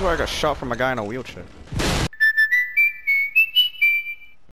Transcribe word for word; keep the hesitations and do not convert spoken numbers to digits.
is where I got shot from a guy in a wheelchair.